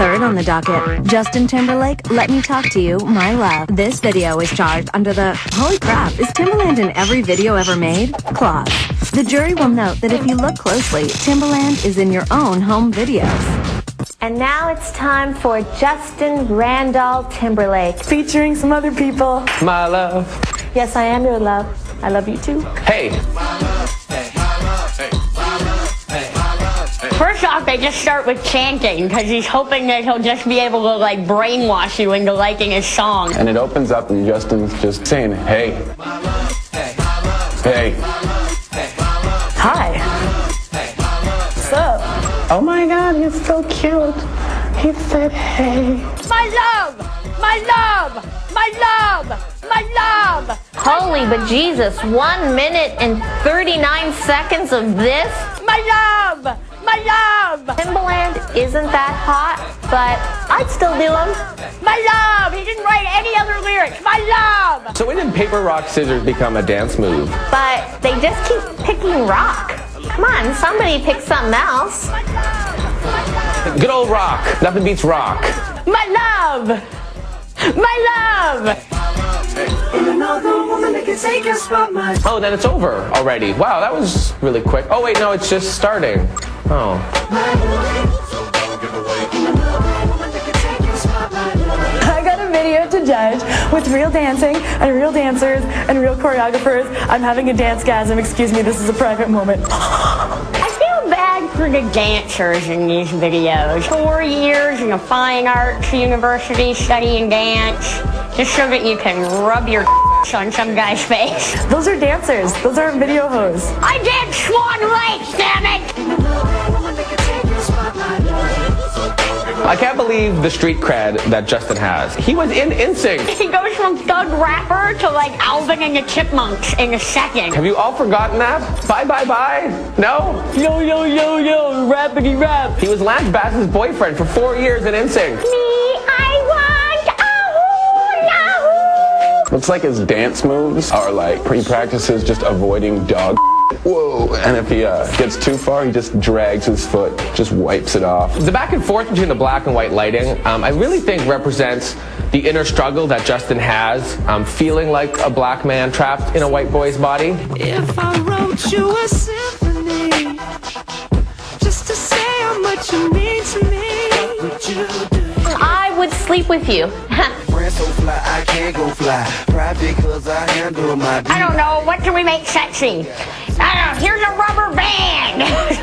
Third on the docket, Justin Timberlake, Let Me Talk to You, My Love. This video is charged under the, holy crap, is Timberland in every video ever made? clause. The jury will note that if you look closely, Timberland is in your own home videos. And now it's time for Justin Randall Timberlake. Featuring some other people. My love. Yes, I am your love. I love you too. Hey. First off, they just start with chanting because he's hoping that he'll just be able to like brainwash you into liking his song. And it opens up and Justin's just saying, hey. Hey. Hi. What's up? Oh my God, you're so cute. He said, hey. My love! My love! My love! My love! Holy bejesus, 1 minute and 39 seconds of this? My love! My love! Timberland isn't that hot, but I'd still do him. My love! He didn't write any other lyrics. My love! So when did paper, rock, scissors become a dance move? But they just keep picking rock. Come on, somebody pick something else. Good old rock. Nothing beats rock. My love! My love! Oh, then it's over already. Wow, that was really quick. Oh wait, no, it's just starting. Oh. I got a video to judge with real dancing and real dancers and real choreographers. I'm having a dance-gasm. Excuse me, this is a private moment. I feel bad for the dancers in these videos. 4 years in a fine arts university studying dance just so that you can rub your on some guy's face. Those are dancers. Those aren't video hosts. I did Swan Lake, damn it! I can't believe the street cred that Justin has. He was in NSYNC. He goes from thug rapper to like Alvin and the Chipmunks in a second. Have you all forgotten that? Bye, bye, bye? No? Yo, yo, yo, yo, rappity rap. He was Lance Bass's boyfriend for 4 years in NSYNC. Looks like his dance moves are like he practices just avoiding dog. Whoa, and if he gets too far, he just drags his foot, just wipes it off. The back and forth between the black and white lighting, I really think represents the inner struggle that Justin has, feeling like a black man trapped in a white boy's body. If I wrote you a symphony, just to say how much you mean to me, what would you do? I would sleep with you. So fly, I can't go fly. Private cause I handle my I don't know, what can we make sexy? I don't know, here's a rubber band!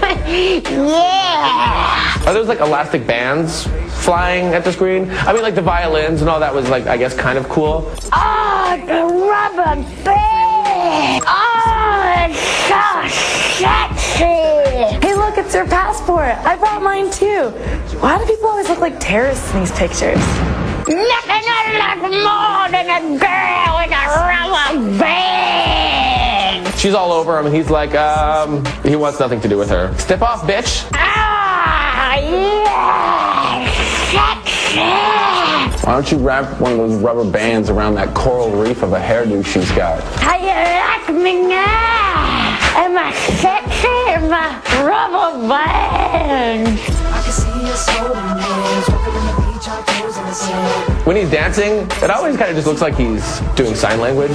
Yeah! Are those like elastic bands flying at the screen? I mean like the violins and all that was like, I guess, kind of cool. Oh, the rubber band! Oh, it's so sexy! Hey, look, it's your passport. I brought mine too. Why do people always look like terrorists in these pictures? Nothing I love more than a girl with a rubber band! She's all over him and he's like, he wants nothing to do with her. Step off, bitch! Ah, yeah! Sexy! Why don't you wrap one of those rubber bands around that coral reef of a hairdo she's got? How you like me now? Am I sexy? Am I rubber band? I can see us holding hands, walking on the beach, our toes in the sand. When he's dancing, it always kind of just looks like he's doing sign language.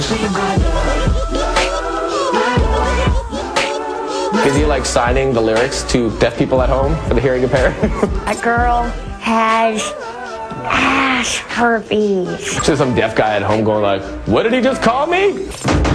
Is he like signing the lyrics to deaf people at home for the hearing impaired? A girl has ass herpes. Just some deaf guy at home going like, what did he just call me?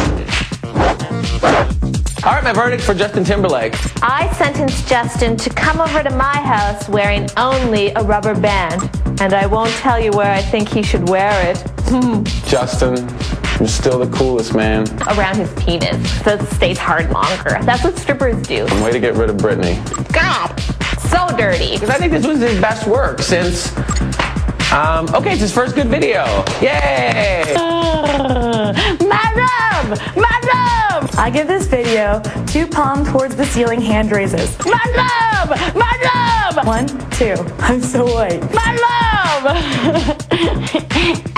All right, my verdict for Justin Timberlake. I sentenced Justin to come over to my house wearing only a rubber band. And I won't tell you where I think he should wear it. Justin, you're still the coolest, man. Around his penis, so it stays hard longer. That's what strippers do. Way to get rid of Britney. God, so dirty. Because I think this was his best work since, okay, it's his first good video. Yay! My love! My love! I give this video 2 palm towards the ceiling hand raises. My love! My love! 1, 2. I'm so white. My love!